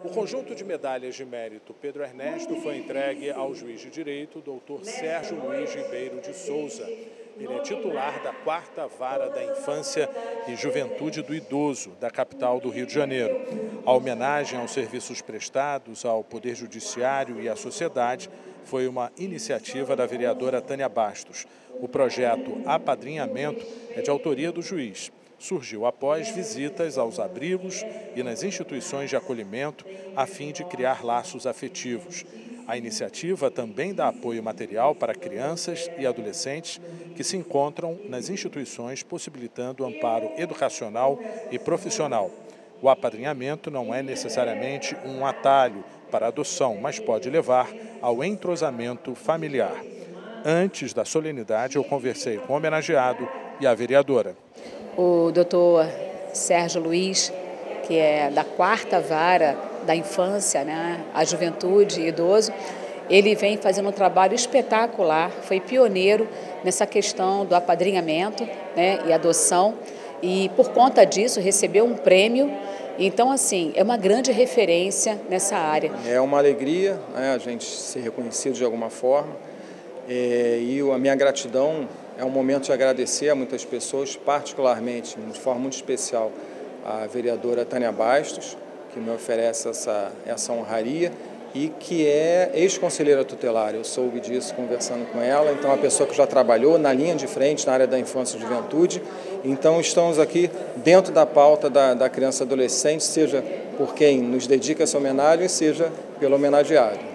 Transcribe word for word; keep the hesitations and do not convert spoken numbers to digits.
O conjunto de medalhas de mérito Pedro Ernesto foi entregue ao juiz de direito, doutor Sérgio Luiz Ribeiro de Souza. Ele é titular da quarta Vara da Infância e Juventude do Idoso, da capital do Rio de Janeiro. A homenagem aos serviços prestados ao Poder Judiciário e à sociedade foi uma iniciativa da vereadora Tânia Bastos. O projeto Apadrinhamento é de autoria do juiz. Surgiu após visitas aos abrigos e nas instituições de acolhimento, a fim de criar laços afetivos. A iniciativa também dá apoio material para crianças e adolescentes que se encontram nas instituições, possibilitando amparo educacional e profissional. O apadrinhamento não é necessariamente um atalho para a adoção, mas pode levar ao entrosamento familiar. Antes da solenidade, eu conversei com o homenageado e a vereadora. O doutor Sérgio Luiz, que é da quarta Vara da Infância, né, a Juventude e Idoso, ele vem fazendo um trabalho espetacular, foi pioneiro nessa questão do apadrinhamento, né, e adoção, e por conta disso recebeu um prêmio. Então, assim, é uma grande referência nessa área. É uma alegria, né, a gente ser reconhecido de alguma forma, é, e a minha gratidão é um momento de agradecer a muitas pessoas, particularmente, de forma muito especial, a vereadora Tânia Bastos, que me oferece essa, essa honraria e que é ex-conselheira tutelar. Eu soube disso conversando com ela, então é uma pessoa que já trabalhou na linha de frente na área da infância e juventude. Então estamos aqui dentro da pauta da, da criança e adolescente, seja por quem nos dedica essa homenagem, seja pelo homenageado.